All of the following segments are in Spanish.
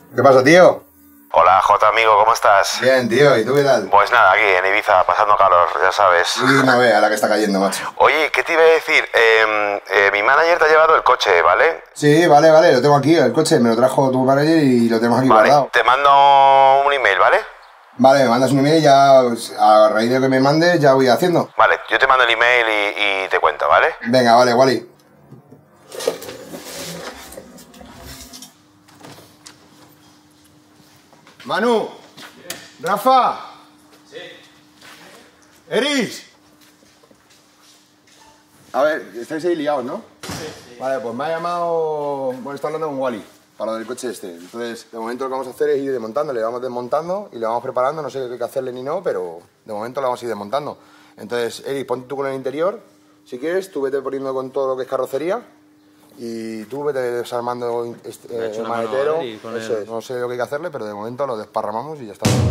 ¿Qué pasa, tío? Hola, Jota, amigo, ¿cómo estás? Bien, tío, ¿y tú qué tal? Pues nada, aquí en Ibiza, pasando calor, ya sabes. Y no vea la que está cayendo, macho. Oye, ¿qué te iba a decir? Mi manager te ha llevado el coche, ¿vale? Sí, vale, lo tengo aquí, el coche, me lo trajo tu manager y lo tenemos aquí Vale, guardado. te mando un email, ¿vale? Vale, me mandas un email y ya, a raíz de que me mandes, ya voy haciendo. Vale, yo te mando el email y te cuento, ¿vale? Venga, vale, Wally. Manu. Rafa. Sí. Eris. A ver, estáis ahí liados, ¿no? Sí. Vale, pues me ha llamado... Bueno, está hablando con Wally, para lo del coche este. Entonces, de momento lo que vamos a hacer es ir desmontando. Le vamos desmontando y le vamos preparando. No sé qué hay que hacerle ni no, pero de momento lo vamos a ir desmontando. Entonces, Eris, ponte tú con el interior. Si quieres, tú vete poniendo con todo lo que es carrocería. Y tú vete desarmando el maletero. Eso es. No sé lo que hay que hacerle, pero de momento lo desparramamos y ya está.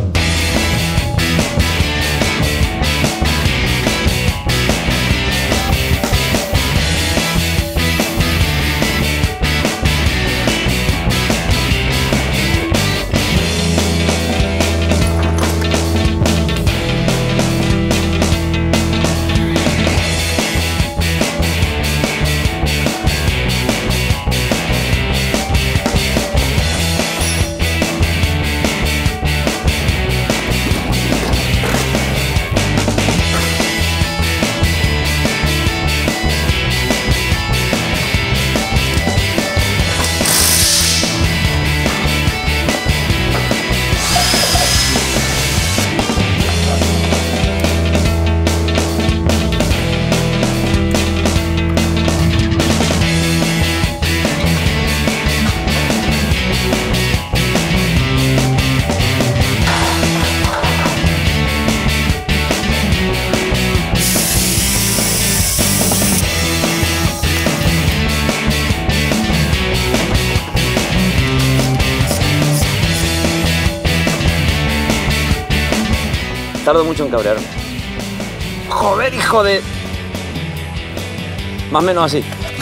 Tardo mucho en cabrearme. Joder, hijo de... Más o menos así.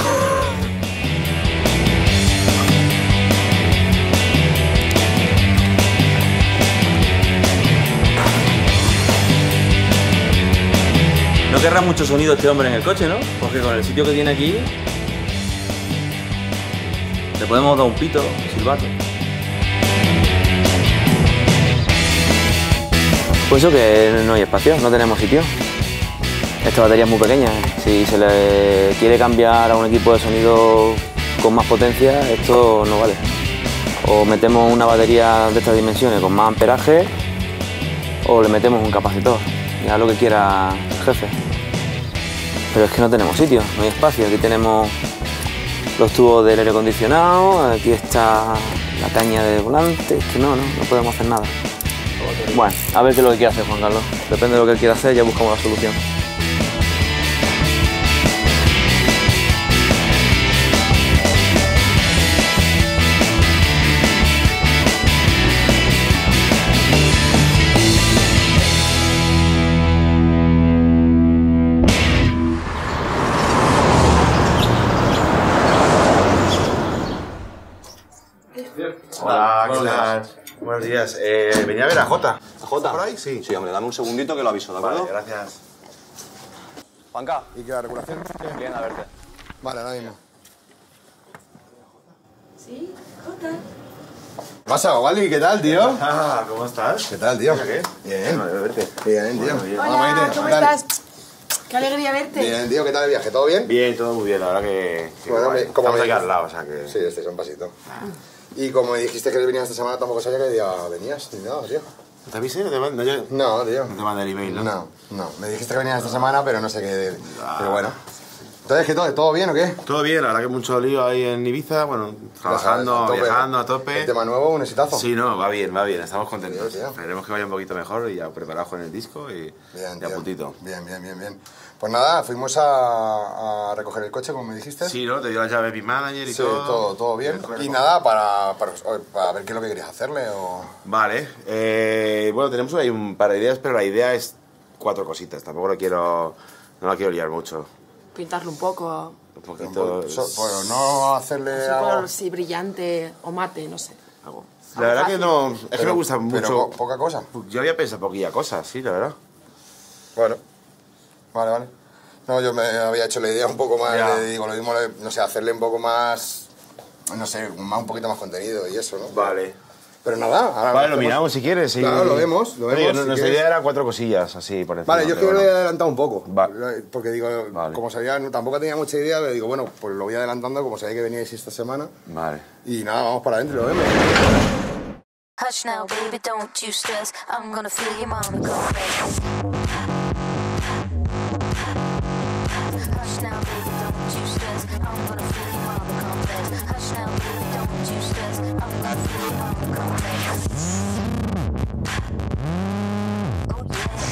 No querrá mucho sonido este hombre en el coche, ¿no? Porque con el sitio que tiene aquí... Le podemos dar un pito, un silbato. Pues eso, que no hay espacio, no tenemos sitio. Esta batería es muy pequeña. Si se le quiere cambiar a un equipo de sonido con más potencia, esto no vale. O metemos una batería de estas dimensiones con más amperaje, o le metemos un capacitor. Ya lo que quiera el jefe. Pero es que no tenemos sitio, no hay espacio. Aquí tenemos los tubos del aire acondicionado, aquí está la caña de volante. Es que no podemos hacer nada. Bueno, a ver qué es lo que quiere hacer Juan Carlos. Depende de lo que él quiera hacer, ya buscamos la solución. Hola, ¿qué tal? Buenos días. Venía a ver a Jota. ¿A Jota? ¿Por ahí? Sí. Sí, hombre, dame un segundito que lo aviso, ¿de acuerdo? Vale, gracias. Juanca. ¿Y qué la regulación? Bien, a verte. Vale, ahora mismo. Sí, Jota. ¿Qué pasa, Wally? ¿Qué tal, tío? Ah, ¿cómo estás? ¿Qué tal, tío? ¿Qué? Bien. Bueno, verte. Bien, tío. Bien. Hola, Hola, Maite, ¿cómo ¿qué tal? estás? Qué alegría verte. Bien, tío, ¿qué tal el viaje? ¿Todo bien? Bien, todo muy bien, la verdad que Bueno, guay. como Estamos me aquí al dijiste. lado, o sea que... Sí, este es un pasito. Y como me dijiste que venías esta semana, tampoco sabía que día venías, ni nada, tío. ¿Te avisé? ¿No te mando yo? No, tío. No te mandé el email, ¿no? No. Me dijiste que venías esta semana, pero no sé qué... Pero bueno. Entonces, ¿qué todo bien o qué? Todo bien, la verdad que mucho lío ahí en Ibiza, bueno, trabajando, A tope, viajando ¿no? a tope. El tema nuevo, un exitazo. Sí, no, va bien, estamos contentos. Sí, tío. Esperemos que vaya un poquito mejor y ya preparados con el disco y Bien, y a tío. puntito. Bien. Pues nada, fuimos a recoger el coche, como me dijiste. Sí, ¿no? Te dio las llaves mi manager y Sí, todo. todo bien. El cuerpo. Y nada, para ver qué es lo que querías hacerle o... Vale, bueno, tenemos ahí un par de ideas, pero la idea es 4 cositas, tampoco no la quiero liar mucho. Pintarlo un poco. Un poquito... Bueno, no hacerle Así algo... color, sí, brillante o mate, no sé. Algo. La verdad que no... Es que me gusta Pero mucho... poca cosa. Yo había pensado poquilla cosa, sí, la verdad. Bueno, vale. No, yo me había hecho la idea un poco más, Ya. digo, lo mismo, no sé, hacerle un poco más, no sé, un poquito más contenido y eso, ¿no? Vale. Pero nada, ahora Vale, lo hacemos- miramos si quieres. Sí. Claro, lo vemos. Oye, si nuestra quieres. idea era 4 cosillas, así, por encima. Vale, yo es que pero lo he bueno. adelantado un poco. Vale. Porque digo, Vale. como sabía, tampoco tenía mucha idea, pero digo, bueno, pues lo voy adelantando, como sabía que veníais esta semana. Vale. Y nada, vamos para adentro y lo vemos. Hush now, baby, don't you stress. I'm gonna feel your mama come back. Hush now, baby, don't you stress. I'm gonna feel your mama come back. Hush now, baby, don't you stress. I'm gonna feel your mama come back. Oh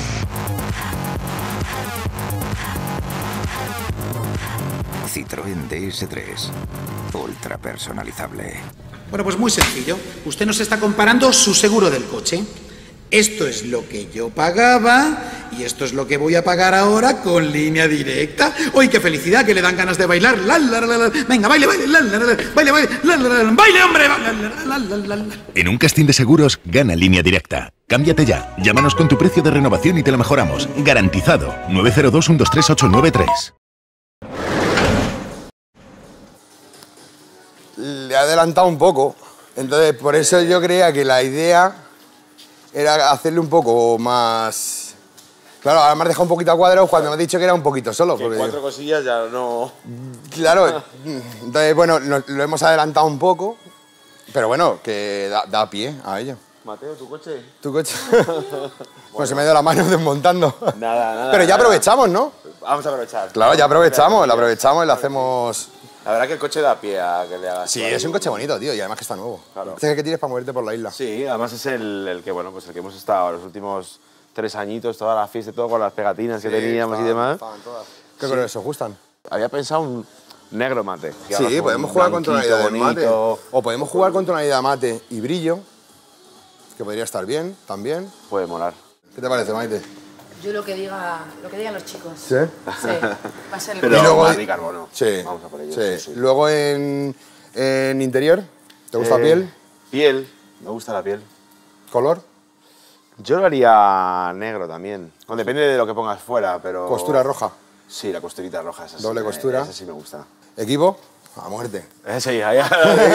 yeah. Citroën DS3. Ultra personalizable. Bueno, pues muy sencillo. Usted nos está comparando su seguro del coche. Esto es lo que yo pagaba y esto es lo que voy a pagar ahora con línea directa. ¡Uy, qué felicidad! Que le dan ganas de bailar. La, la, la, la. Venga, baile, baile, la, la, la, baile, baile, la, la, la, baile, hombre. La, la, la, la, la. En un casting de seguros, gana línea directa. Cámbiate ya. Llámanos con tu precio de renovación y te lo mejoramos. Garantizado. 902-123-893. Le he adelantado un poco, entonces por eso yo creía que la idea era hacerle un poco más... Claro, ahora me has dejado un poquito a cuadros cuando me has dicho que era un poquito solo. Que Porque 4 cosillas ya no... Claro, entonces bueno, lo hemos adelantado un poco, pero bueno, que da pie a ello. Mateo, ¿tu coche? ¿Tu coche? Pues se me ha ido la mano desmontando. Nada. Pero ya aprovechamos, ¿no? Vamos a aprovechar. Claro, ya aprovechamos, la aprovechamos y la hacemos... La verdad que el coche da pie a que le hagas... Sí, tú ahí es un coche bonito, tío, y además que está nuevo. Claro. Este es el que tienes para moverte por la isla. Sí, además es el que, bueno, pues el que hemos estado los últimos 3 añitos, toda la fiesta y todo con las pegatinas que teníamos y demás. Estaban todas. ¿Qué colores os gustan? Había pensado un negro mate. que Sí, ahora podemos un jugar con blanquito tonalidad de mate. bonito. O podemos jugar con tonalidad mate y brillo, que podría estar bien, también. Puede molar. ¿Qué te parece, Maite? Yo lo que digan los chicos. ¿Sí? Sí, va a ser el Pero Y luego- mate y carbono. Sí. Vamos a por ello. Sí. Luego en interior, ¿te gusta piel? Piel. Me gusta la piel. ¿Color? Yo lo haría negro también. Bueno, depende de lo que pongas fuera, pero... ¿Costura roja? Sí, la costurita roja. Esa sí Doble costura. Esa sí me gusta. ¿Equipo? A muerte. Sí, allá.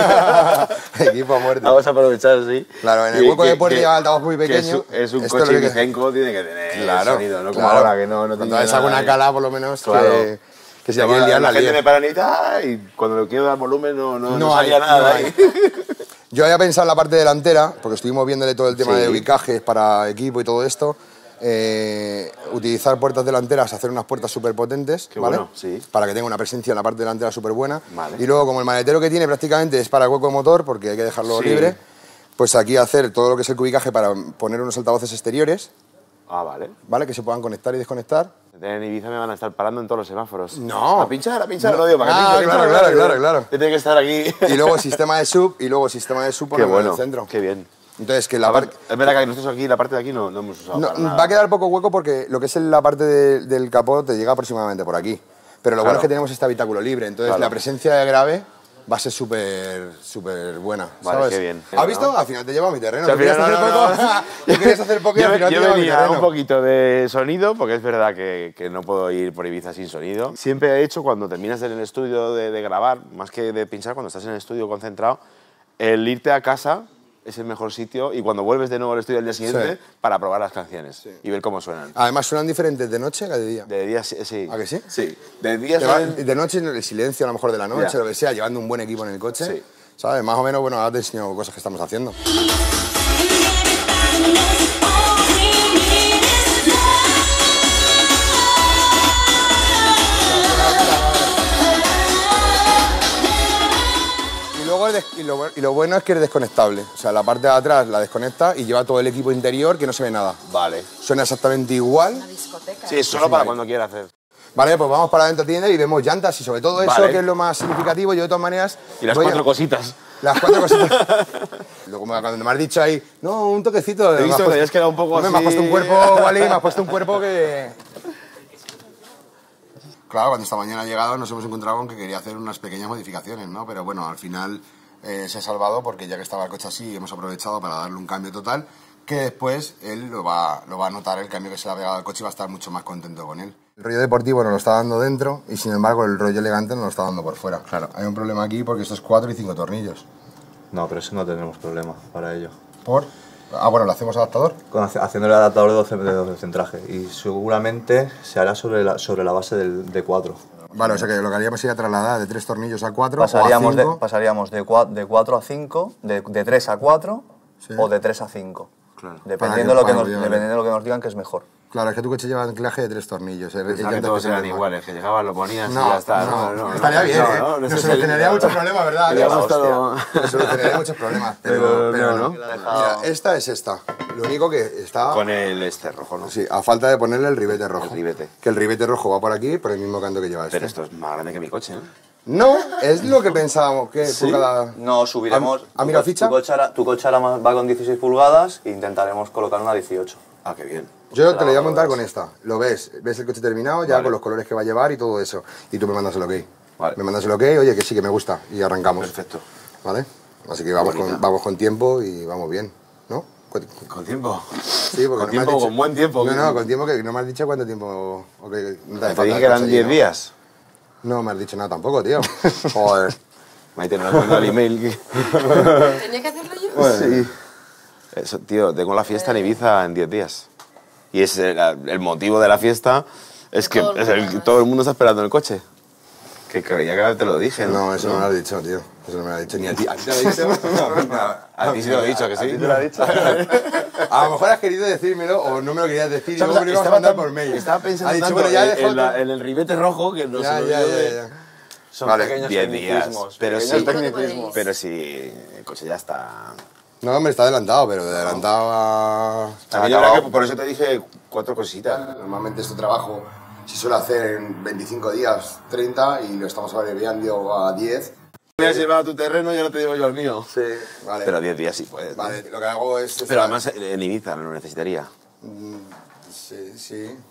Equipo a muerte. Vamos a aprovechar, sí. Claro, en el hueco de puerta lleva altavoz muy que pequeño. Es un Esto coche lo que- Vicenco, tiene que tener Claro, sonido, ¿no? Como claro. ahora, que no Cuando tiene ves nada alguna de- cala, por lo menos, Claro. que si aquí el día la gente líe. me para y cuando le quiero dar volumen no hay, salía nada no ahí. Yo había pensado en la parte delantera, porque estuvimos viéndole todo el tema Sí. de ubicajes para equipo y todo esto. Utilizar puertas delanteras, hacer unas puertas súper potentes, Qué ¿vale? bueno, sí. Para que tenga una presencia en la parte delantera súper buena. Vale. Y luego, como el maletero que tiene prácticamente es para el hueco de motor, porque hay que dejarlo Sí. libre, pues aquí hacer todo lo que es el cubicaje para poner unos altavoces exteriores, Ah, vale. ¿vale? Que se puedan conectar y desconectar. En Ibiza me van a estar parando en todos los semáforos. No. A pinchar, No. no digo, para que Ah, pinche, claro, pinche, claro, pinche. claro. Yo tengo que estar aquí. Y luego sistema de sub, Qué ponemos bueno, en el centro. qué bien. Entonces, que la parte... Es verdad que nosotros aquí, la parte de aquí no hemos usado No, para nada. va a quedar poco hueco porque lo que es la parte del capó te llega aproximadamente por aquí. Pero lo bueno Claro. es que tenemos este habitáculo libre, entonces Claro. la presencia de grave va a ser súper buena. Vale, ¿sabes? qué bien. ¿Has visto? Al final te llevo a mi terreno. O sea, Tú querías al hacer final, poco, tú querías hacer poco y al final te yo llevo a mi venía terreno. un poquito de sonido, porque es verdad que no puedo ir por Ibiza sin sonido. Siempre he hecho, cuando terminas en el estudio de grabar, más que de pinchar, cuando estás en el estudio concentrado, el irte a casa es el mejor sitio y cuando vuelves de nuevo al estudio al día siguiente Sí. para probar las canciones y ver cómo suenan. Además suenan diferentes de noche que de día. De día sí. ¿A que sí? Sí. De día Te va- suenan... de noche el silencio a lo mejor de la noche, Ya. lo que sea, llevando un buen equipo en el coche. Sí. ¿Sabes? Más o menos, bueno, ahora te enseño cosas que estamos haciendo. Y luego lo bueno es que es desconectable. O sea, la parte de atrás la desconecta y lleva todo el equipo interior que no se ve nada. Vale. Suena exactamente igual. Una discoteca. Sí, es solo para cuando quiera hacer. Vale, pues vamos para adentro tienda y vemos llantas y sobre todo eso Vale. que es lo más significativo. Yo de todas maneras... Y las voy a- 4 cositas. Las 4 cositas. Luego cuando me has dicho ahí, no, un toquecito. He visto me has que te puesto- habías quedado un poco Hombre, así. me has puesto un cuerpo, Wally, me has puesto un cuerpo que... Claro, cuando esta mañana ha llegado nos hemos encontrado con que quería hacer unas pequeñas modificaciones, ¿no? Pero bueno, al final se ha salvado porque ya que estaba el coche así hemos aprovechado para darle un cambio total, que después él lo va a notar, el cambio que se le ha pegado al coche, y va a estar mucho más contento con él. El rollo deportivo nos lo está dando dentro y sin embargo el rollo elegante nos lo está dando por fuera. Claro. Hay un problema aquí porque estos 4 y 5 tornillos. No, pero eso no tendremos problema para ello. ¿Por? Ah, bueno, ¿lo hacemos adaptador? Haciendo el adaptador de 12 centraje y seguramente se hará sobre la base de 4. Vale, o sea que lo que haríamos sería trasladar de 3 tornillos a 4 Pasaríamos, o a 5. pasaríamos de 4 a 5, de 3 a 4 Sí. o de 3 a 5. Claro. Dependiendo de lo que nos digan que es mejor. Claro, es que tu coche lleva anclaje de 3 tornillos. Pensaba que todos eran iguales, que llegabas, lo ponías y No, ya está. no, estaría bien, ¿eh? Nos solucionaría muchos problemas, ¿verdad? Nos solucionaría muchos problemas, pero no. Mira, esta es esta. Lo único que está... Con el rojo, ¿no? Sí, a falta de ponerle el ribete rojo. El ribete. Que el ribete rojo va por aquí, por el mismo canto que lleva este. Pero esto es más grande que mi coche, ¿no? No, es lo que pensábamos, que por cada... No, subiremos... ¿Ha mirado ficha? Tu coche ahora va con 16 pulgadas e intentaremos colocar una 18. Ah, qué bien. Yo te lo voy a montar con esta. Lo ves el coche terminado, ya con los colores que va a llevar y todo eso. Y tú me mandas el ok. Vale. Me mandas el ok, oye, que sí, que me gusta. Y arrancamos. Perfecto. ¿Vale? Así que vamos con tiempo y vamos bien, ¿no? ¿Con tiempo? Sí, porque con tiempo, con buen tiempo. No, con tiempo, que no me has dicho cuánto tiempo... Okay, te dije que eran 10 días. No me has dicho nada tampoco, tío. Joder. Maite, no le mando el email. ¿Tenía que hacerlo yo? Bueno, sí. Eso, tío, tengo la fiesta en Ibiza en 10 días. Y es el motivo de la fiesta es que todo el mundo está esperando el coche. Que creía que te lo dije, ¿no? No, eso no me lo has dicho, tío. Eso no me lo has dicho. Ni a ti. ¿A ti te lo he dicho? A ti sí lo he dicho, que sí. ¿A ti te lo he dicho? A lo mejor has querido decírmelo o no me lo querías decir. Yo me lo ibas a mandar por mail. Estaba pensando dicho, bueno, ya en el ribete rojo que no se lo ya. Son Vale, pequeños 10 días. tecnicismos. Pero sí, el coche ya está... No, hombre, está adelantado, pero de adelantado a... También habrá que, por eso te dije 4 cositas. Normalmente este trabajo se suele hacer en 25 días, 30, y lo estamos abreviando a 10. Me has llevado a tu terreno y ahora te llevo yo al mío. Sí, vale. Pero 10 días sí puedes. Vale, lo que hago es... Pero además en Ibiza no lo necesitaría. Sí.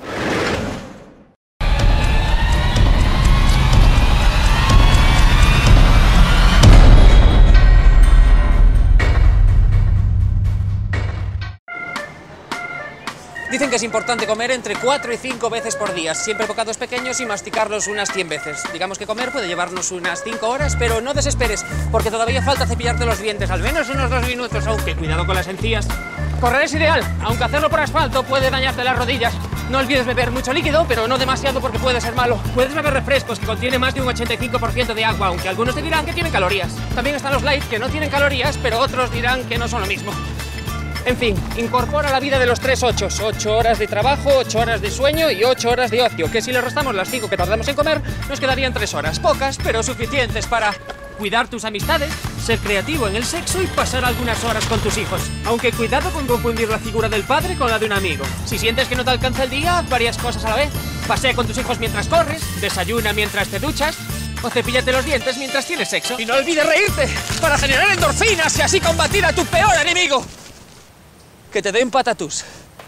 Dicen que es importante comer entre 4 y 5 veces por día, siempre bocados pequeños y masticarlos unas 100 veces. Digamos que comer puede llevarnos unas 5 horas, pero no desesperes, porque todavía falta cepillarte los dientes, al menos unos 2 minutos, aunque cuidado con las encías. Correr es ideal, aunque hacerlo por asfalto puede dañarte las rodillas. No olvides beber mucho líquido, pero no demasiado porque puede ser malo. Puedes beber refrescos que contienen más de un 85% de agua, aunque algunos te dirán que tienen calorías. También están los light que no tienen calorías, pero otros dirán que no son lo mismo. En fin, incorpora la vida de los 3 ochos, 8 horas de trabajo, 8 horas de sueño y 8 horas de ocio, que si le restamos las 5 que tardamos en comer, nos quedarían 3 horas. Pocas, pero suficientes para cuidar tus amistades, ser creativo en el sexo y pasar algunas horas con tus hijos. Aunque cuidado con confundir la figura del padre con la de un amigo. Si sientes que no te alcanza el día, haz varias cosas a la vez. Pasea con tus hijos mientras corres, desayuna mientras te duchas, o cepíllate los dientes mientras tienes sexo. Y no olvides reírte para generar endorfinas y así combatir a tu peor enemigo. Que te den patatús.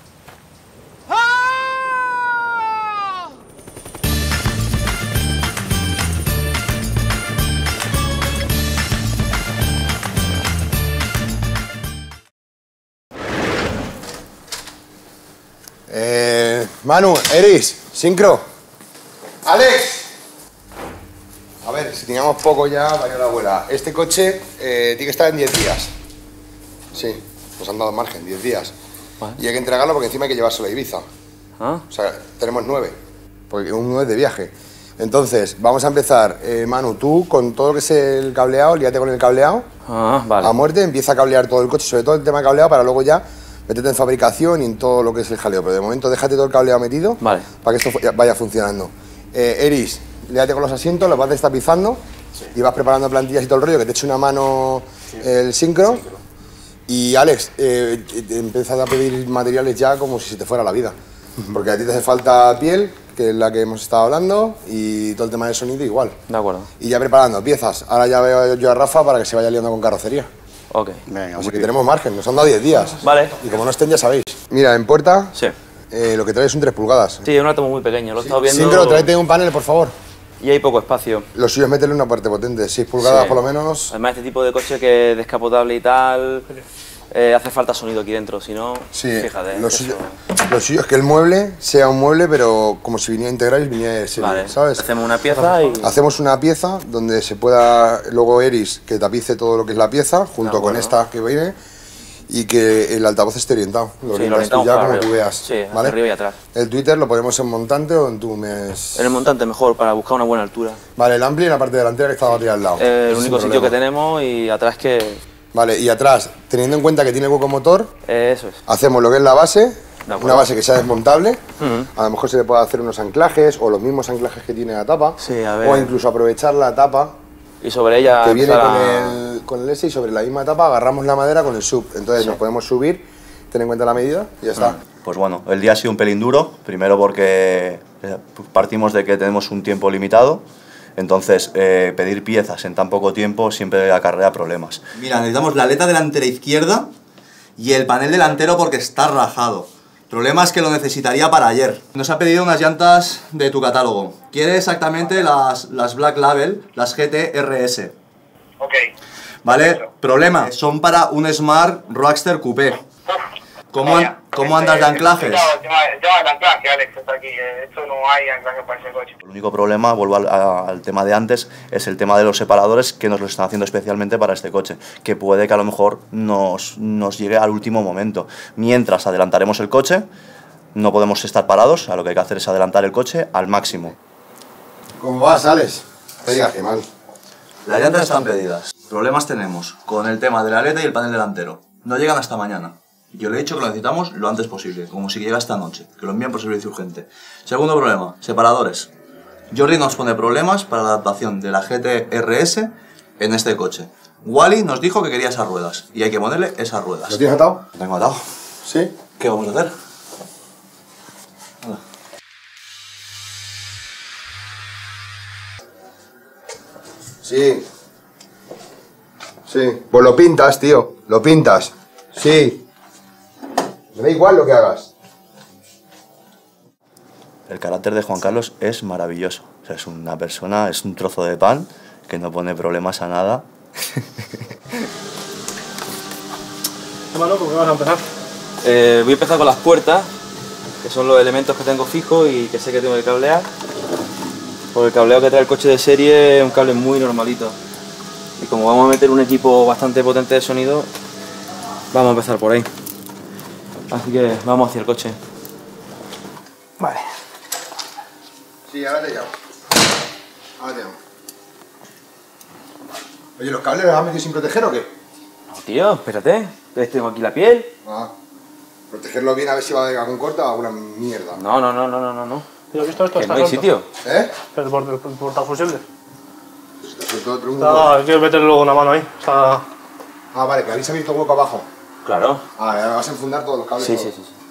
¡Ah! Manu, Eris, Sincro, Alex. A ver, si teníamos poco ya, vaya la abuela. Este coche tiene que estar en 10 días. Sí. Nos han dado margen, 10 días. ¿Vale? Y hay que entregarlo porque encima hay que llevárselo a Ibiza. ¿Ah? O sea, tenemos 9. Porque un 9 de viaje. Entonces, vamos a empezar. Manu, tú con todo lo que es el cableado, líate con el cableado. Vale. A muerte, empieza a cablear todo el coche, sobre todo el tema de cableado, para luego ya meterte en fabricación y en todo lo que es el jaleo. Pero de momento, déjate todo el cableado metido. Vale. Para que esto vaya funcionando. Eris, líate con los asientos, los vas destapizando. Sí. Y vas preparando plantillas y todo el rollo, que te eche una mano el sincro. Y Alex, empieza a pedir materiales ya como si se te fuera la vida. Porque a ti te hace falta piel, que es la que hemos estado hablando, y todo el tema de sonido igual. De acuerdo. Y ya preparando piezas. Ahora ya veo yo a Rafa para que se vaya liando con carrocería. Ok. Venga, así que tenemos margen, nos han dado 10 días. Vale. Y como no estén ya sabéis. Mira, en puerta, sí. Lo que trae es un 3 pulgadas. Sí, es un átomo muy pequeño, lo he estado viendo. Sincro, tráete un panel, por favor. Y hay poco espacio. Lo suyo es meterle una parte potente, 6 pulgadas por lo menos. Además, este tipo de coche que es descapotable y tal, hace falta sonido aquí dentro, si no, fíjate. Lo suyo es que el mueble sea un mueble, pero como si viniera integral y viniera de serie, vale. ¿sabes? Hacemos una pieza y... Hacemos una pieza donde se pueda, luego Eris, que tapice todo lo que es la pieza, junto con esta que viene, y que el altavoz esté orientado. Lo orientas tú ya como tú veas. Sí, ¿vale? arriba y atrás. El Twitter lo ponemos en montante o en tu mes. En el montante mejor, para buscar una buena altura. Vale, el ampli en la parte delantera que está la batería al lado. El único sitio que tenemos y atrás que... Vale, y atrás, teniendo en cuenta que tiene hueco motor, eso es. hacemos lo que es la base, una base que sea desmontable. A lo mejor se le puede hacer unos anclajes o los mismos anclajes que tiene la tapa. Sí, a ver. O incluso aprovechar la tapa. Y sobre ella que viene con el S y sobre la misma tapa agarramos la madera con el sub. Entonces nos podemos subir, ten en cuenta la medida y ya está. Pues bueno, el día ha sido un pelín duro, primero porque partimos de que tenemos un tiempo limitado, entonces pedir piezas en tan poco tiempo siempre acarrea problemas. Mira, necesitamos la aleta delantera izquierda y el panel delantero porque está rajado. El problema es que lo necesitaría para ayer. Nos ha pedido unas llantas de tu catálogo. Quiere exactamente las Black Label, las GT-RS. Ok. ¿Vale? Problema, son para un Smart Roadster Coupé. ¿Cómo andas de anclajes? Ya el anclaje, Alex, está aquí. Esto no hay anclaje para ese coche. El único problema, vuelvo al tema de antes, es el tema de los separadores que nos lo están haciendo especialmente para este coche, que puede que a lo mejor nos llegue al último momento. Mientras adelantaremos el coche, no podemos estar parados, a lo que hay que hacer es adelantar el coche al máximo. ¿Cómo vas, Alex? Te digas que mal. Las llantas están pedidas. Problemas tenemos con el tema de la aleta y el panel delantero. No llegan hasta mañana. Yo le he dicho que lo necesitamos lo antes posible, como si llega esta noche, que lo envían por servicio urgente. Segundo problema, separadores. Jordi nos pone problemas para la adaptación de la GT-RS en este coche. Wally nos dijo que quería esas ruedas, y hay que ponerle esas ruedas. ¿Lo tienes atado? Lo tengo atado. ¿Sí? ¿Qué vamos a hacer? Hola. Sí. Sí. Pues lo pintas, tío. Lo pintas. Sí. Me da igual lo que hagas. El carácter de Juan Carlos es maravilloso. O sea, es una persona, es un trozo de pan que no pone problemas a nada. Hermano, ¿con qué vas a empezar? Voy a empezar con las puertas, que son los elementos que tengo fijos y que sé que tengo que cablear. Porque el cableo que trae el coche de serie es un cable muy normalito. Y como vamos a meter un equipo bastante potente de sonido, vamos a empezar por ahí. Así que vamos hacia el coche. Vale. Sí, ahora te llamo. Ahora te llamo. Oye, ¿los cables los has metido sin proteger o qué? No, tío, espérate. Tengo aquí la piel. Ah. Protegerlo bien a ver si va a haber algún corte o alguna mierda. No. ¿Has visto esto? Que no hay sitio. ¿Eh? El portafusibles. Todo trunco. No, hay que meterle luego una mano ahí. Está... Ah, vale, que habéis abierto hueco abajo. Claro. Ah, ahora vas a enfundar todos los cables. Sí.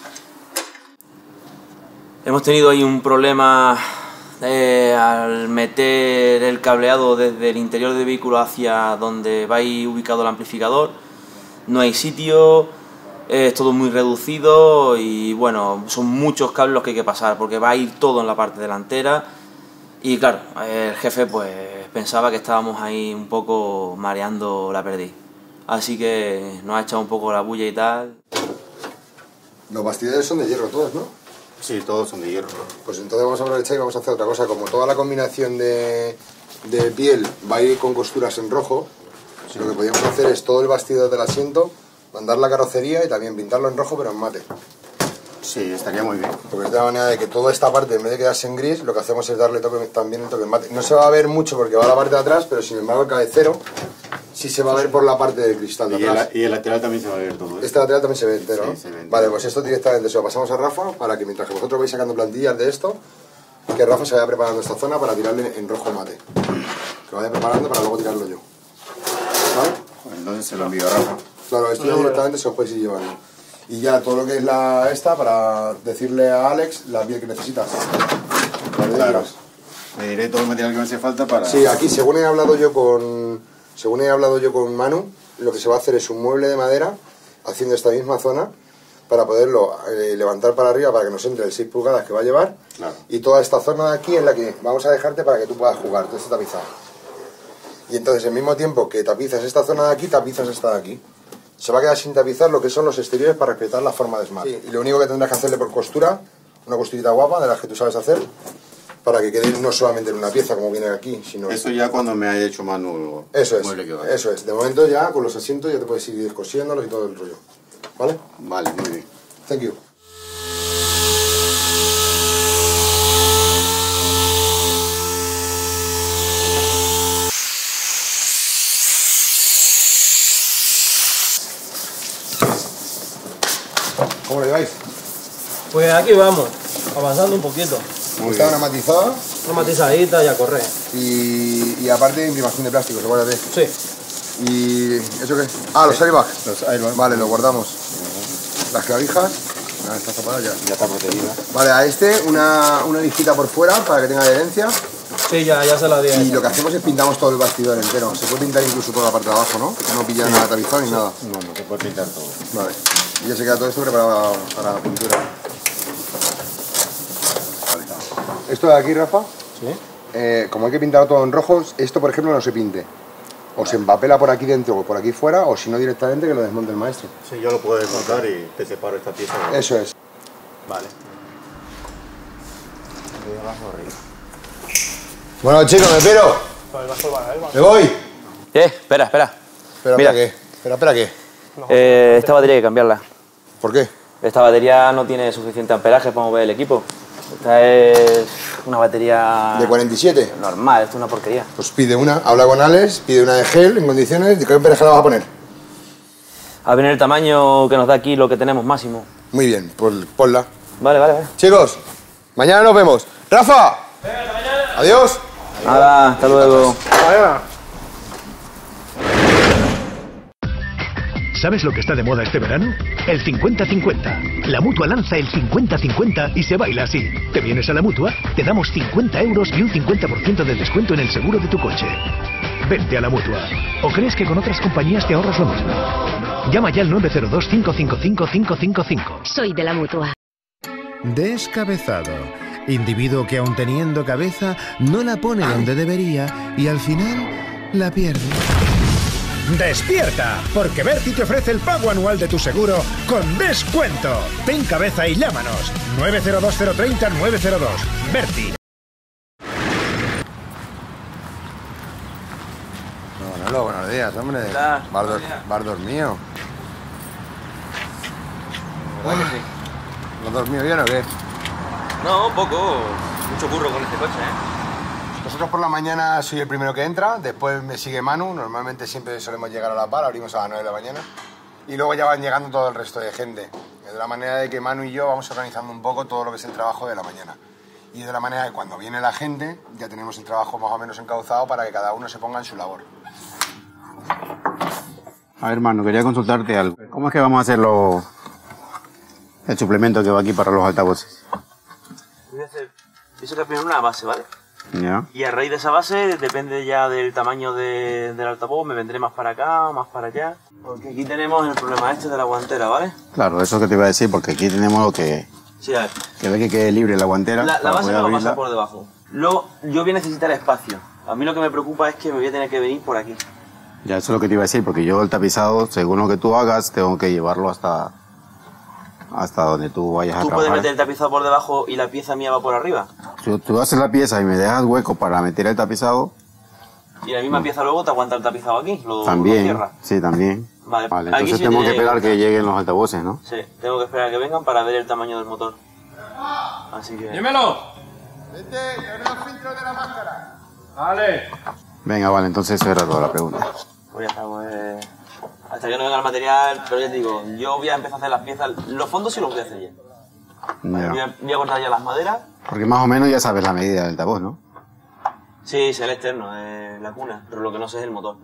Hemos tenido ahí un problema al meter el cableado desde el interior del vehículo hacia donde va ahí ubicado el amplificador. No hay sitio, es todo muy reducido y bueno, son muchos cables los que hay que pasar porque va a ir todo en la parte delantera. Y claro, el jefe pues pensaba que estábamos ahí un poco mareando la perdiz. Así que nos ha echado un poco la bulla y tal. Los bastidores son de hierro todos, ¿no? Sí, todos son de hierro. Pues entonces vamos a aprovechar y vamos a hacer otra cosa. Como toda la combinación de piel va a ir con costuras en rojo, lo que podríamos hacer es todo el bastidor del asiento, mandar la carrocería y también pintarlo en rojo pero en mate. Sí, estaría muy bien. Porque es de la manera de que toda esta parte, en vez de quedarse en gris, lo que hacemos es darle también el toque en mate. No se va a ver mucho porque va a la parte de atrás, pero sin embargo el cabecero sí se va a ver por la parte del cristal de atrás. Y el lateral también se va a ver todo. Este lateral también se ve entero, ¿no? Sí, se ve entero. Vale, pues esto directamente se lo pasamos a Rafa para que mientras que vosotros vais sacando plantillas de esto, que Rafa se vaya preparando esta zona para tirarle en rojo mate. Que vaya preparando para luego tirarlo yo. ¿Vale? Pues entonces se lo envío a Rafa. Claro, esto ya directamente se os podéis ir llevando. Y ya todo lo que es esta para decirle a Alex la piel que necesitas. Claro. Le diré todo el material que me hace falta para... Sí, aquí según he hablado yo con Manu, lo que se va a hacer es un mueble de madera haciendo esta misma zona para poderlo levantar para arriba para que nos entre el 6 pulgadas que va a llevar. Claro. Y toda esta zona de aquí es la que vamos a dejarte para que tú puedas jugar, todo este tapizado. Y entonces, al mismo tiempo que tapizas esta zona de aquí, tapizas esta de aquí. Se va a quedar sin tapizar lo que son los exteriores para respetar la forma de Smart. Sí, y lo único que tendrás que hacerle por costura, una costurita guapa de las que tú sabes hacer, para que quede no solamente en una pieza como viene aquí, sino... Eso ya cuando me haya hecho Manu... Eso es. De momento ya con los asientos ya te puedes ir descosiéndolos y todo el rollo. ¿Vale? Vale, muy bien. Thank you. ¿Cómo lo lleváis? Pues aquí vamos, avanzando un poquito. Está una matizada. Una matizadita y a correr. Y aparte imprimación de plástico, acuérdate. Sí. ¿Y eso qué? Ah, los airbags. Los airbags. Vale, los guardamos. Las clavijas. Ah, está tapada ya. Ya está protegida. Vale, a este una lijita por fuera para que tenga adherencia. Sí, ya se la di. Y lo que hacemos es pintamos todo el bastidor entero. Se puede pintar incluso toda la parte de abajo, ¿no? No pilla nada tapizado ni nada. No se puede pintar todo. Vale. Y ya se queda todo esto preparado para la pintura. Vale. Esto de aquí, Rafa. Sí. Como hay que pintarlo todo en rojos, esto por ejemplo no se pinte. O se empapela por aquí dentro o por aquí fuera, o si no directamente que lo desmonte el maestro. Sí, yo lo puedo desmontar y te separo esta pieza. Eso es. Vale. Bueno chicos, me piro. ¿Me voy? Espera. Espera, ¿qué? Espera, ¿qué? Esta batería hay que cambiarla. ¿Por qué? Esta batería no tiene suficiente amperaje para mover el equipo. Esta es una batería... ¿De 47? Normal, esto es una porquería. Pues pide una, habla con Alex, pide una de gel en condiciones. ¿De qué amperaje la vas a poner? A ver el tamaño que nos da aquí lo que tenemos máximo. Muy bien, pues ponla. Vale. Chicos, mañana nos vemos. ¡Rafa! Adiós. Nada, hasta luego. ¿Sabes lo que está de moda este verano? El 50-50. La Mutua lanza el 50-50 y se baila así. Te vienes a la Mutua, te damos 50 euros y un 50% de descuento en el seguro de tu coche. Vente a la Mutua. ¿O crees que con otras compañías te ahorras lo mismo? Llama ya al 902-555-555. Soy de la Mutua. Descabezado. Individuo que aun teniendo cabeza no la pone donde debería y al final la pierde. ¡Despierta! Porque Berti te ofrece el pago anual de tu seguro con descuento. Ten cabeza y llámanos. 902-030-902. Berti. Manolo, buenos días, hombre. ¿Vas dormido? ¿Verdad que sí? ¿No has dormido bien o qué? No, poco. Mucho curro con este coche, Nosotros por la mañana soy el primero que entra, después me sigue Manu, normalmente siempre solemos llegar a la par, abrimos a las 9 de la mañana, y luego ya van llegando todo el resto de gente, de la manera de que Manu y yo vamos organizando un poco todo lo que es el trabajo de la mañana. Y de la manera de que cuando viene la gente ya tenemos el trabajo más o menos encauzado para que cada uno se ponga en su labor. A ver, Manu, quería consultarte algo. ¿Cómo es que vamos a hacer el suplemento que va aquí para los altavoces? Voy a hacer... Eso que primero una base, ¿vale? Ya. Y a raíz de esa base, depende ya del tamaño del altavoz, me vendré más para acá, más para allá. Porque aquí tenemos el problema este de la guantera, ¿vale? Claro, eso que te iba a decir, porque aquí tenemos lo que... Sí, a ver. Que ve que quede libre la guantera. La base me va a abrirla. pasar por debajo. Luego, yo voy a necesitar espacio. A mí lo que me preocupa es que me voy a tener que venir por aquí. Ya, eso es lo que te iba a decir, porque yo el tapizado, según lo que tú hagas, tengo que llevarlo hasta donde tú vayas a ¿Tú trabajar. puedes meter el tapizado por debajo y la pieza mía va por arriba? Si tú haces la pieza y me dejas hueco para meter el tapizado... Y la misma pieza luego te aguanta el tapizado aquí, lo También, cierra. sí, también. Vale, entonces aquí sí tenemos que tiene- esperar que lleguen los altavoces, ¿no? Sí, tengo que esperar a que vengan para ver el tamaño del motor. Así que... ¡Dímelo! Vete, que abre los filtros de la máscara. Vale. Venga, vale, entonces eso era toda la pregunta. Pues ya está, pues... Hasta que no venga el material, pero ya te digo, yo voy a empezar a hacer las piezas. Los fondos sí los voy a hacer ya. Ya. Voy a cortar ya las maderas. Porque más o menos ya sabes la medida del altavoz, ¿no? Sí, es el externo, la cuna, pero lo que no sé es el motor.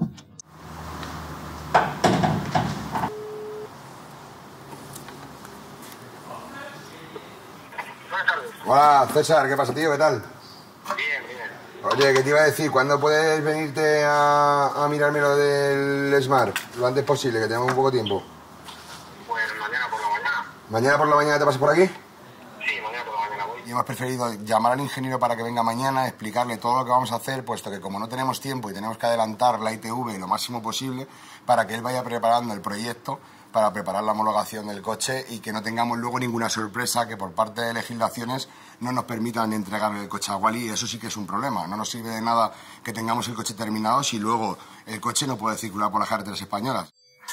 Hola, César, ¿qué pasa, tío? ¿Qué tal? Oye, ¿qué te iba a decir? ¿Cuándo puedes venirte a mirarme lo del Smart? Lo antes posible, que tenemos un poco tiempo. Pues mañana por la mañana. ¿Mañana por la mañana te pasas por aquí? Sí, mañana por la mañana voy. Y hemos preferido llamar al ingeniero para que venga mañana, explicarle todo lo que vamos a hacer, puesto que como no tenemos tiempo y tenemos que adelantar la ITV lo máximo posible, para que él vaya preparando el proyecto para preparar la homologación del coche y que no tengamos luego ninguna sorpresa que por parte de legislaciones no nos permitan entregar el coche a Wally, y eso sí que es un problema. No nos sirve de nada que tengamos el coche terminado si luego el coche no puede circular por las carreteras españolas.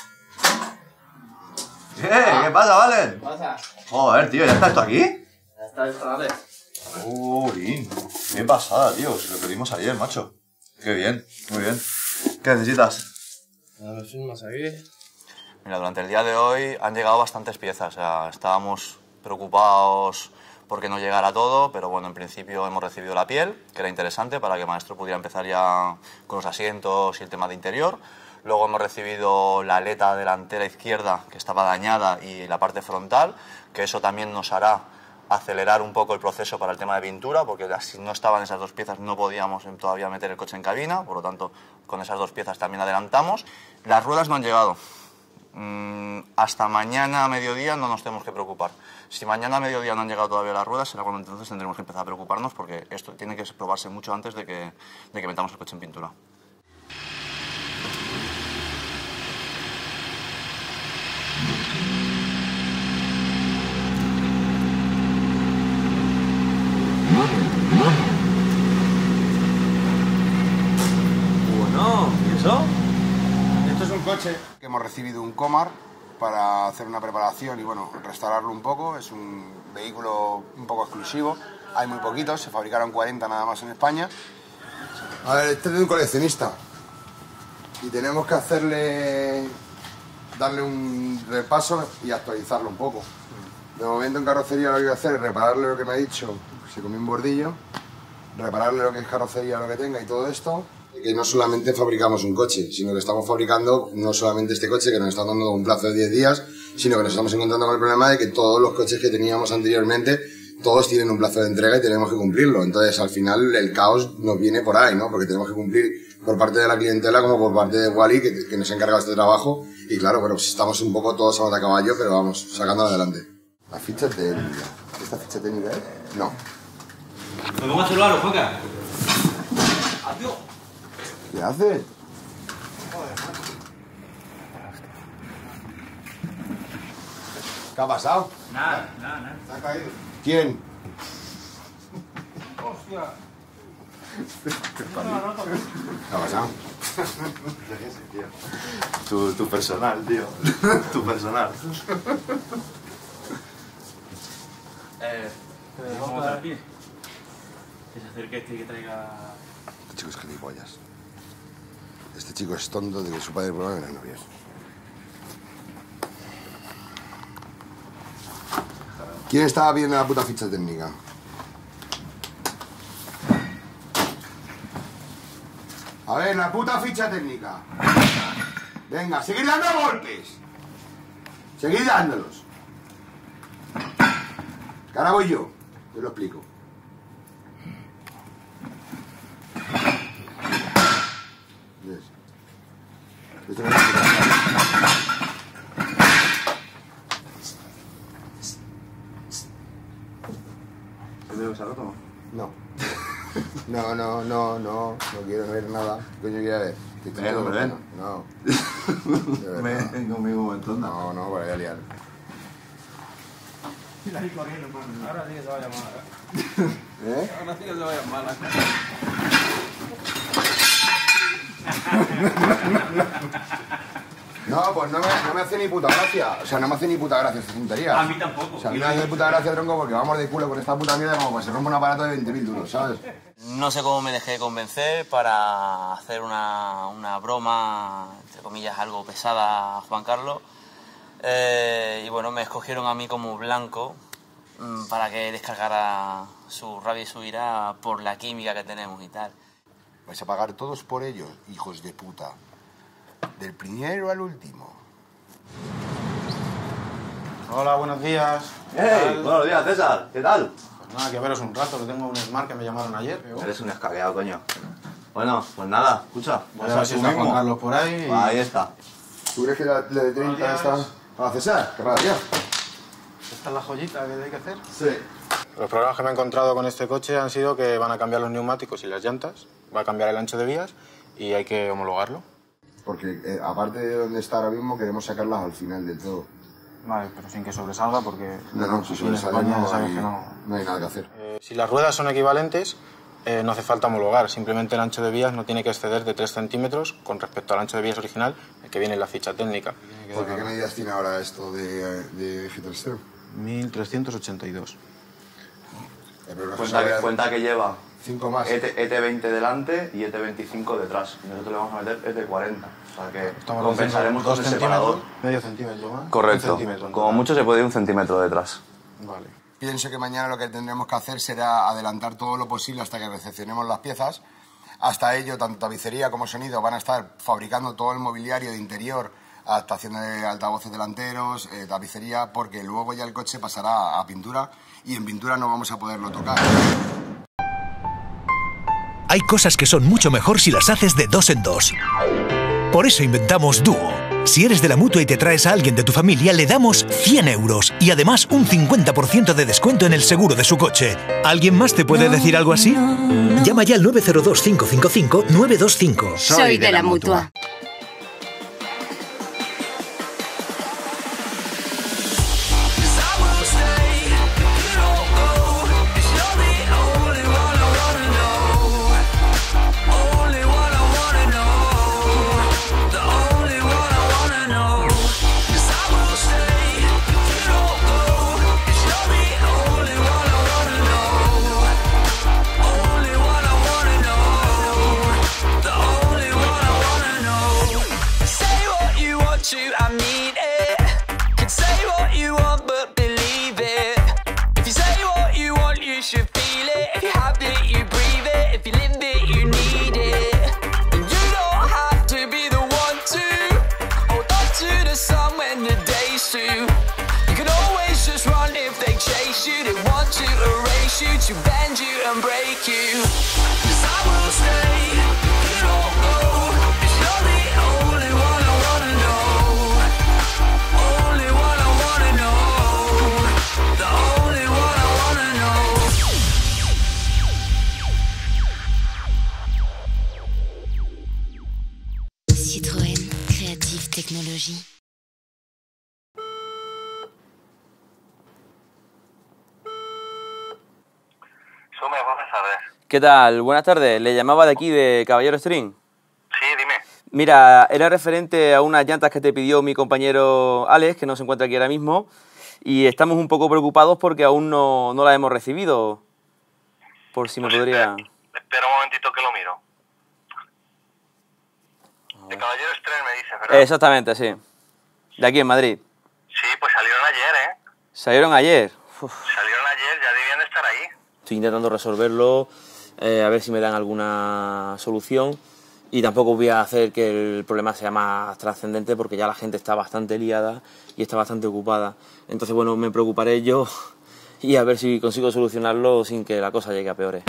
¿Qué pasa, Valen? ¿Qué pasa? Joder, tío, ¿ya está esto aquí? Ya está esto, vale. Uy, qué pasada, tío. Si lo pedimos ayer, macho. Qué bien, muy bien. ¿Qué necesitas? A ver, firmas aquí. Mira, durante el día de hoy han llegado bastantes piezas. O sea, estábamos preocupados porque no llegara todo, pero bueno, en principio hemos recibido la piel, que era interesante para que el maestro pudiera empezar ya con los asientos y el tema de interior. Luego hemos recibido la aleta delantera izquierda, que estaba dañada, y la parte frontal, que eso también nos hará acelerar un poco el proceso para el tema de pintura, porque si no estaban esas dos piezas no podíamos todavía meter el coche en cabina, por lo tanto con esas dos piezas también adelantamos. Las ruedas no han llegado. Hasta mañana a mediodía no nos tenemos que preocupar. Si mañana a mediodía no han llegado todavía las ruedas, será cuando entonces tendremos que empezar a preocuparnos, porque esto tiene que probarse mucho antes de que metamos el coche en pintura. Bueno, ¿y eso? Esto es un coche que hemos recibido un Comar para hacer una preparación y bueno, restaurarlo un poco. Es un vehículo un poco exclusivo, hay muy poquitos, se fabricaron 40 nada más en España. A ver, este es de un coleccionista y tenemos que darle un repaso y actualizarlo un poco. De momento en carrocería lo que voy a hacer es repararle lo que me ha dicho, se comió un bordillo, repararle lo que es carrocería, lo que tenga y todo esto. Que no solamente fabricamos un coche, sino que estamos fabricando no solamente este coche, que nos está dando un plazo de 10 días, sino que nos estamos encontrando con el problema de que todos los coches que teníamos anteriormente, todos tienen un plazo de entrega y tenemos que cumplirlo. Entonces, al final, el caos nos viene por ahí, ¿no? Porque tenemos que cumplir por parte de la clientela como por parte de Wally, que nos ha encargado este trabajo. Y claro, bueno, pues estamos un poco todos a caballo, pero vamos, sacándola adelante. La ficha técnica. ¿Esta ficha técnica es? No. ¿Me pongo a celular, Juanca? Adiós. ¿Qué haces? ¿Qué ha pasado? Nada. ¿Se ha caído? ¿Quién? Hostia. ¿Qué ha pasado? Tu personal, tío. Tu personal. Vamos a aquí. Que se acerque este y que traiga... Este chico es gilipollas. Este chico es tonto de que su padre prueba de las novias. ¿Quién estaba viendo la puta ficha técnica? A ver, la puta ficha técnica. Venga, seguid dando golpes. Seguid dándolos. Que ahora voy yo. Te lo explico. ¿Te veo que se ha roto? No. No quiero ver nada. ¿Qué coño quiero ver? Hombre. No. Ven conmigo un momento, anda. No, para a liar. Ahí corriendo, mano. Ahora sí que se va a llamar. ¿Eh? Ahora sí que se va a llamar. No, pues no me hace ni puta gracia. O sea, no me hace ni puta gracia esta tontería. A mí tampoco. O sea, a mí me hace puta gracia, tronco, porque vamos de culo con esta puta mierda como pues se rompe un aparato de 20.000 duros, ¿sabes? No sé cómo me dejé convencer para hacer una broma, entre comillas, algo pesada a Juan Carlos. Y bueno, me escogieron a mí como blanco para que descargara su rabia y su ira por la química que tenemos y tal. Vais a pagar todos por ello, hijos de puta. Del primero al último. Hola, buenos días. ¡Hey! Buenos días, César. ¿Qué tal? Pues nada, que veros un rato, que tengo un Smart que me llamaron ayer. Eres un escaqueado, coño. Bueno, pues nada, escucha. Voy a ver si está Juan Carlos por ahí. Ahí está. ¿Tú crees que la de 30 está para César? ¡Qué rabia! ¿Esta es la joyita que hay que hacer? Sí. Los problemas que me he encontrado con este coche han sido que van a cambiar los neumáticos y las llantas, va a cambiar el ancho de vías y hay que homologarlo. Porque aparte de donde está ahora mismo, queremos sacarlas al final del todo. Vale, pero sin que sobresalga porque... No, si sobresale no hay nada que hacer. Si las ruedas son equivalentes, no hace falta homologar. Simplemente el ancho de vías no tiene que exceder de 3 centímetros con respecto al ancho de vías original que viene en la ficha técnica. ¿Por qué medidas tiene ahora esto de eje trasero? 1382. Cuenta que lleva 5 más. ET20 delante y ET25 detrás. Y nosotros le vamos a meter ET40. O sea que compensaremos con el separador. Medio centímetro más. Correcto. Como mucho se puede ir 1 centímetro detrás. Vale. Pienso que mañana lo que tendremos que hacer será adelantar todo lo posible hasta que recepcionemos las piezas. Hasta ello, tanto tapicería como sonido van a estar fabricando todo el mobiliario de interior, adaptación de altavoces delanteros, tapicería, porque luego ya el coche pasará a pintura y en pintura no vamos a poderlo tocar. Hay cosas que son mucho mejor si las haces de 2 en 2. Por eso inventamos Dúo. Si eres de la Mutua y te traes a alguien de tu familia, le damos 100 euros y además un 50% de descuento en el seguro de su coche. ¿Alguien más te puede decir algo así? Llama ya al 902-555-925. Soy de la Mutua. Citroën Creative Technology. Sume, buenas tardes. ¿Qué tal? Buenas tardes. Le llamaba de aquí, de Caballero String. Sí, dime. Mira, era referente a unas llantas que te pidió mi compañero Alex, que no se encuentra aquí ahora mismo, y estamos un poco preocupados porque aún no las hemos recibido. Por si me podría... Espera un momentito que lo miro. De Caballero String me dices, ¿verdad? Exactamente, sí. De aquí en Madrid. Sí, pues salieron ayer, ¿eh? ¿Salieron ayer? Uf. Salieron ayer, ya debían de estar ahí. Estoy intentando resolverlo, a ver si me dan alguna solución. Y tampoco voy a hacer que el problema sea más trascendente porque ya la gente está bastante liada y está bastante ocupada. Entonces, bueno, me preocuparé yo y a ver si consigo solucionarlo sin que la cosa llegue a peores.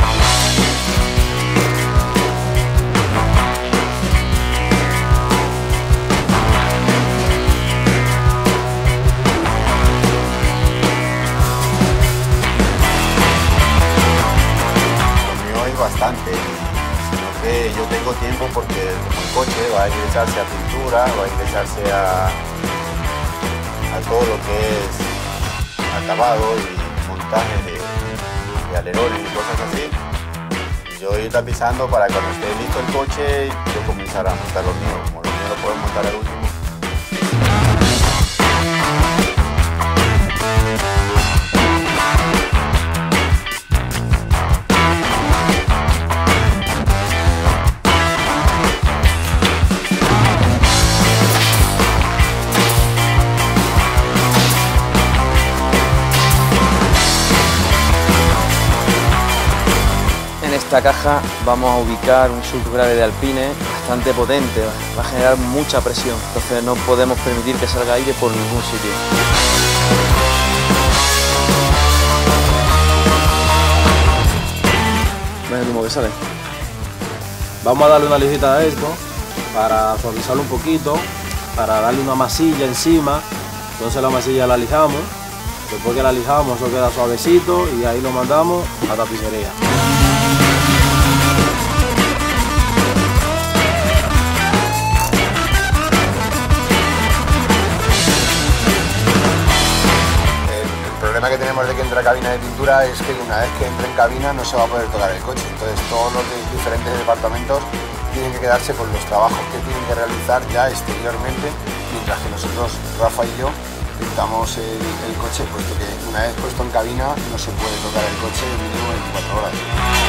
Bastante, sino que yo tengo tiempo porque como el coche va a ingresarse a pintura, va a ingresarse a todo lo que es acabado y montaje de alerones y cosas así. Y yo ir tapizando para cuando esté listo el coche yo comenzar a montar los míos, como los míos lo puedo montar al último. En esta caja vamos a ubicar un subgrave de Alpine bastante potente, va a generar mucha presión, entonces no podemos permitir que salga aire por ningún sitio. ¿Ves el humo que sale? Vamos a darle una lijita a esto para suavizarlo un poquito, para darle una masilla encima. Entonces la masilla la lijamos Después que la lijamos, eso queda suavecito y ahí lo mandamos a tapicería. El problema que tenemos de que entre a cabina de pintura es que una vez que entre en cabina no se va a poder tocar el coche. Entonces todos los diferentes departamentos tienen que quedarse con los trabajos que tienen que realizar ya exteriormente, mientras que nosotros, Rafa y yo, pintamos el coche, puesto que una vez puesto en cabina no se puede tocar el coche mínimo 24 horas.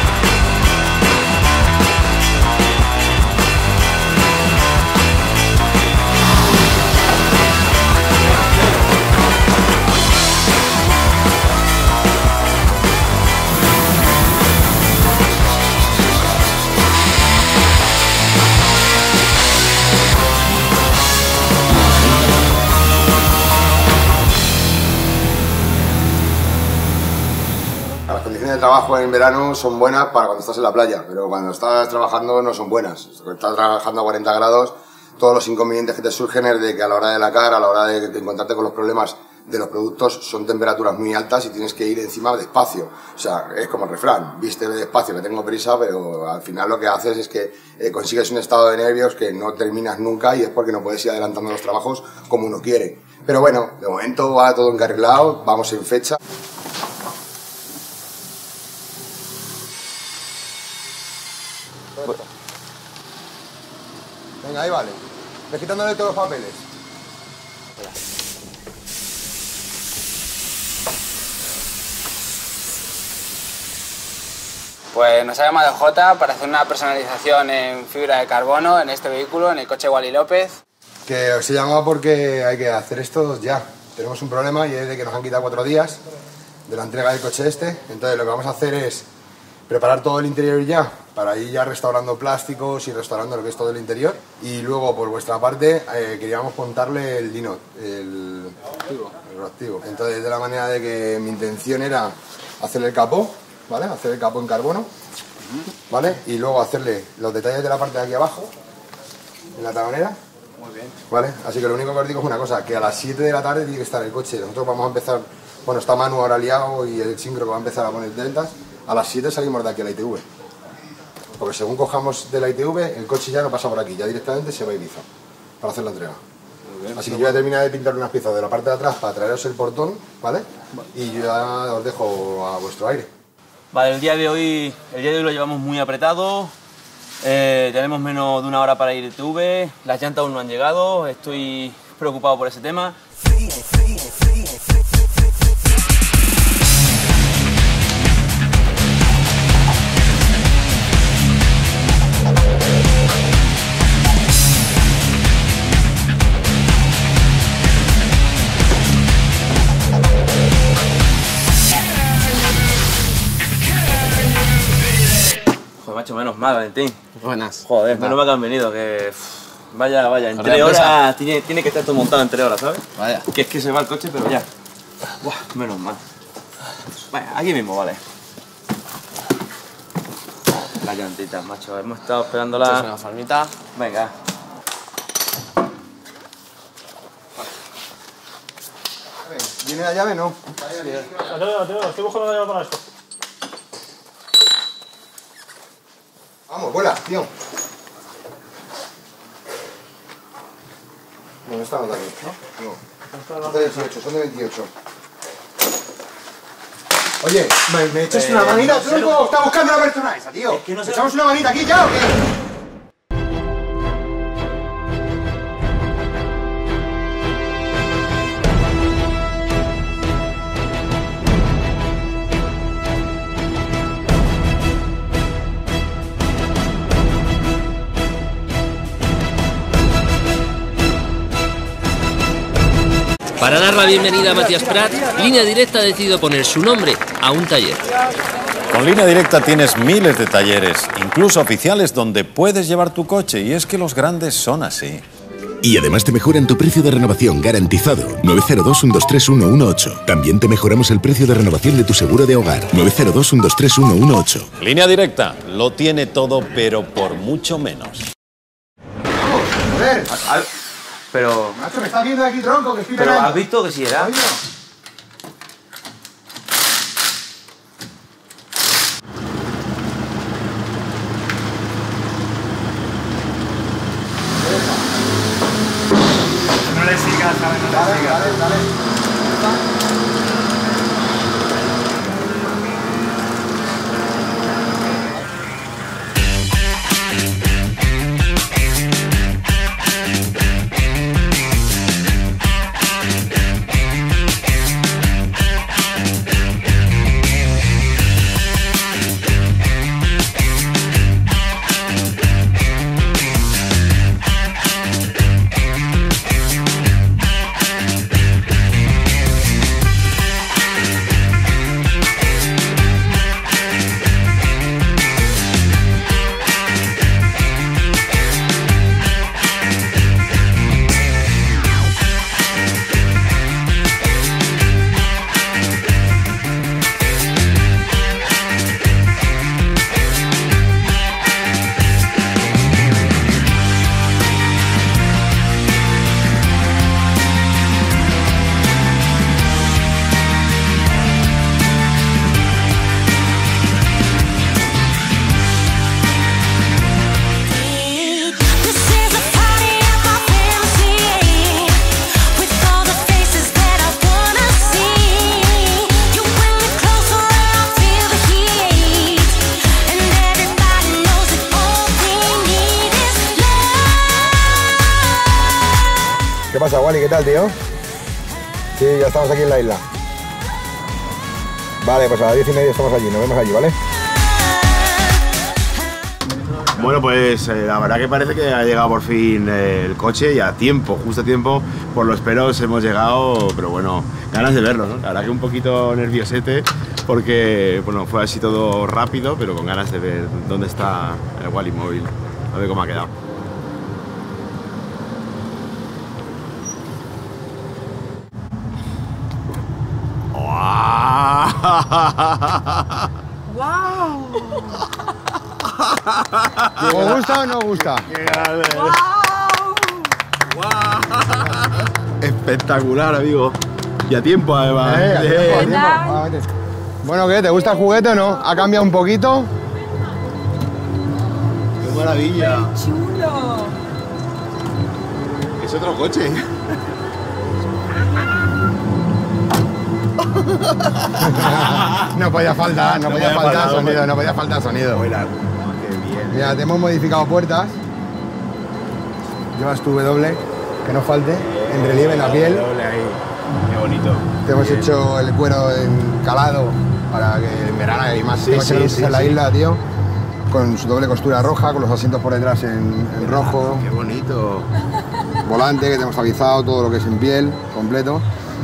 Las condiciones de trabajo en verano son buenas para cuando estás en la playa, pero cuando estás trabajando no son buenas. Cuando estás trabajando a 40 grados, todos los inconvenientes que te surgen es de que a la hora de la cara, a la hora de encontrarte con los problemas de los productos, son temperaturas muy altas y tienes que ir encima despacio. O sea, es como el refrán, vísteme despacio, que tengo prisa, pero al final lo que haces es que consigues un estado de nervios que no terminas nunca y es porque no puedes ir adelantando los trabajos como uno quiere. Pero bueno, de momento va todo encarrilado, vamos en fecha. Venga, ahí vale. Ves quitándole todos los papeles. Pues nos ha llamado Jota para hacer una personalización en fibra de carbono en este vehículo, en el coche Wally López. Que os he llamado porque hay que hacer esto ya. Tenemos un problema y es de que nos han quitado 4 días de la entrega del coche este. Entonces lo que vamos a hacer es preparar todo el interior ya, para ir ya restaurando plásticos y restaurando lo que es todo el interior. Y luego, por vuestra parte, queríamos montarle el Dino, el reactivo. Entonces, de la manera de que mi intención era hacerle el capó, ¿vale? Hacer el capó en carbono, ¿vale? Y luego hacerle los detalles de la parte de aquí abajo, en la talonera. Muy bien. ¿Vale? Así que lo único que os digo es una cosa, que a las 7 de la tarde tiene que estar el coche. Nosotros vamos a empezar, bueno, está Manu ahora liado y el sincro que va a empezar a poner deltas. A las 7 salimos de aquí a la ITV. Porque según cojamos de la ITV, el coche ya no pasa por aquí, ya directamente se va a Ibiza para hacer la entrega. Así que yo voy a terminar de pintar unas piezas de la parte de atrás para traeros el portón, ¿vale? Y yo ya os dejo a vuestro aire. Vale, el día de hoy lo llevamos muy apretado. Tenemos menos de una hora para ir a ITV, las llantas aún no han llegado, estoy preocupado por ese tema. Macho, menos mal, Valentín. Buenas. Joder, menos mal que han venido, que... Vaya, en 3 horas tiene que estar todo montado en 3 horas, ¿sabes? Vaya. Que es que se va el coche, pero ya. Buah, menos mal. Vaya, aquí mismo, vale. Las llantitas, macho, hemos estado esperándola. Una farmita. Venga. ¿Viene la llave? No. Estoy buscando la llave para esto. Vamos, vuela, tío. No está nada aquí, ¿no? No. Son de 18, son de 28. Oye, ¿me echas una manita, tronco? Está buscando la persona esa, tío. Es que no sé. ¿Echamos una manita aquí ya o qué? Para dar la bienvenida a Matías Prat, Línea Directa ha decidido poner su nombre a un taller. Con Línea Directa tienes miles de talleres, incluso oficiales, donde puedes llevar tu coche, y es que los grandes son así. Y además te mejoran tu precio de renovación garantizado. 902-123-118. También te mejoramos el precio de renovación de tu seguro de hogar. 902-123-118. Línea Directa lo tiene todo, pero por mucho menos. Vamos, joder. Pero... Macho, me estás viendo aquí, tronco, que estoy Pero pegando. ¿has visto que si era? sigas, Javi, no le sigas. Dale. ¿Qué pasa, Wally? ¿Qué tal, tío? Sí, ya estamos aquí en la isla. Vale, pues a las 10:30 estamos allí, nos vemos allí, ¿vale? Bueno, pues la verdad que parece que ha llegado por fin el coche y a tiempo, justo a tiempo. Por los pelos hemos llegado, pero bueno, ganas de verlo, ¿no? La verdad que un poquito nerviosete porque, bueno, fue así todo rápido, pero con ganas de ver dónde está el Wally móvil, a ver cómo ha quedado. ¡Wow! ¿Os gusta o no os gusta? Espectacular, amigo. Y a tiempo, además. A tiempo. Bueno, ¿qué? ¿Te gusta el juguete o no? ¿Ha cambiado un poquito? ¡Qué maravilla! ¡Qué chulo! Es otro coche. No podía faltar, no podía faltar sonido, no podía faltar sonido. Qué bien. Mira, te hemos modificado puertas. Llevas tu W, que no falte, en relieve en la piel. Qué bonito. Te hemos hecho el cuero encalado para que en verano hay más coches en la isla, tío. Con su doble costura roja, con los asientos por detrás en rojo. Qué bonito. Volante, que te hemos avisado, todo lo que es en piel, completo.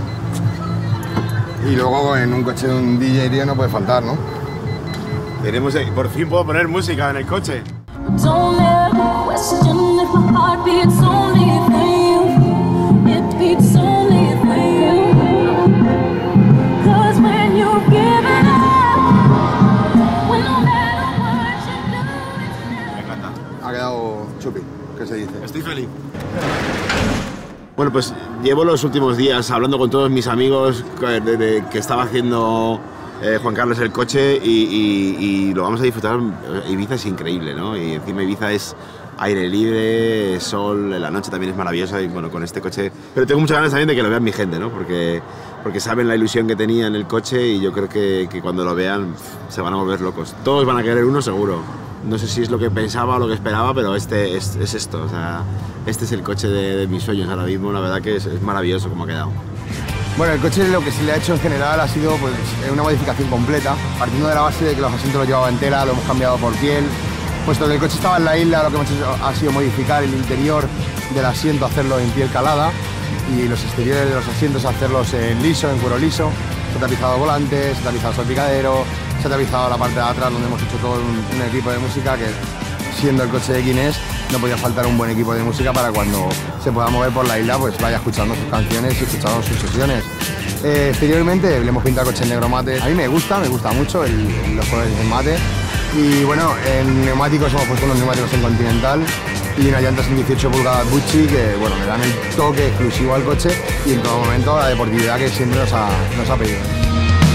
Y luego en un coche de un DJ, tío, no puede faltar, ¿no? Tenemos, por fin puedo poner música en el coche. Don't ever question if my heart beats only for you. It beats only for you. 'Cause when you give it up, when no matter what you do, Me encanta. Ha quedado chupi, ¿qué se dice? Estoy feliz. Bueno, pues llevo los últimos días hablando con todos mis amigos de que estaba haciendo Juan Carlos el coche y lo vamos a disfrutar. Ibiza es increíble, ¿no? Y encima Ibiza es aire libre, sol, la noche también es maravillosa y bueno, con este coche... Pero tengo muchas ganas también de que lo vean mi gente, ¿no? Porque saben la ilusión que tenía en el coche y yo creo que cuando lo vean se van a volver locos. Todos van a querer uno seguro. No sé si es lo que pensaba o lo que esperaba, pero este es esto, o sea, este es el coche de mis sueños ahora mismo, la verdad que es maravilloso como ha quedado. Bueno, el coche lo que se le ha hecho en general ha sido pues, una modificación completa, partiendo de la base de que los asientos los llevaba en tela, lo hemos cambiado por piel. Puesto que el coche estaba en la isla, lo que hemos hecho ha sido modificar el interior del asiento, hacerlo en piel calada y los exteriores de los asientos hacerlos en liso, en cuero liso. Se ha tapizado volantes, se ha tapizado salpicadero, se ha tapizado la parte de atrás donde hemos hecho todo un equipo de música que, siendo el coche de Guinness, no podía faltar un buen equipo de música para cuando se pueda mover por la isla, pues vaya escuchando sus canciones y escuchando sus sesiones. Exteriormente le hemos pintado el coche en negro mate. A mí me gusta mucho los colores en mate. Y bueno, en neumáticos hemos puesto unos neumáticos en Continental y unas llantas en 18 pulgadas Gucci que bueno, le dan el toque exclusivo al coche y en todo momento la deportividad que siempre nos ha pedido.